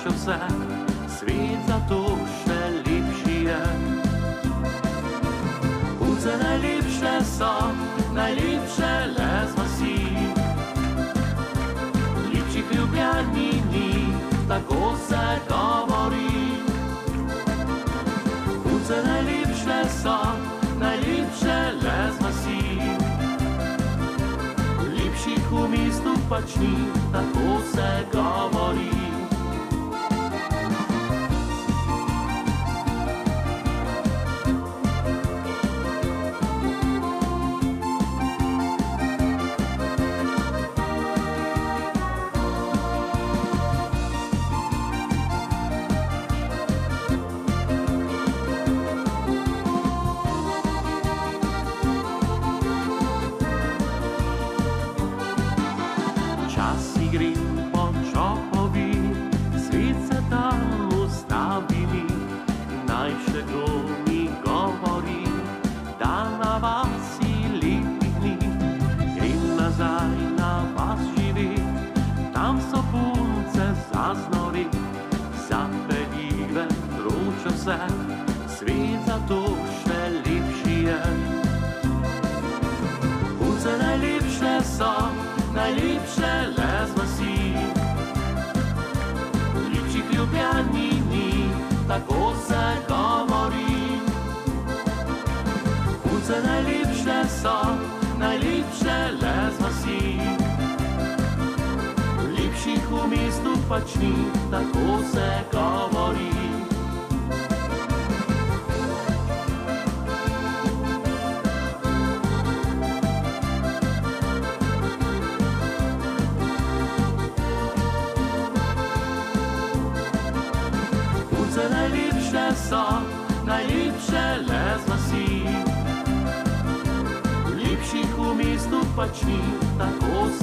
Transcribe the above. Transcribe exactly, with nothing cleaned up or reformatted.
ruša vse, svet zato še lepši je. Punce najlepše so, najlepše le z vasi, lepših v Ljubljani ni, tako se govori. Punce najlepše so, najlepše le z vasi, lepših v mestu pač ni, tako se govori. Včasih grem po Čopovi, svet se tam ustavi mi, naj še kdo mi govori, da na vasi lepih ni. Grem nazaj na vas živet, tam so punce zaznori, zapeljive roče vse, svet zato še lepši je. Punce najlepše so, najlepše le z vasi, lepših v Ljubljani ni, tako se govori. Punce najlepše so, najlepše le z vasi, lepših v mestu pač ni, tako se govori. Najlepše so, najlepše le z vasi, lepših v mestu pač ni, tako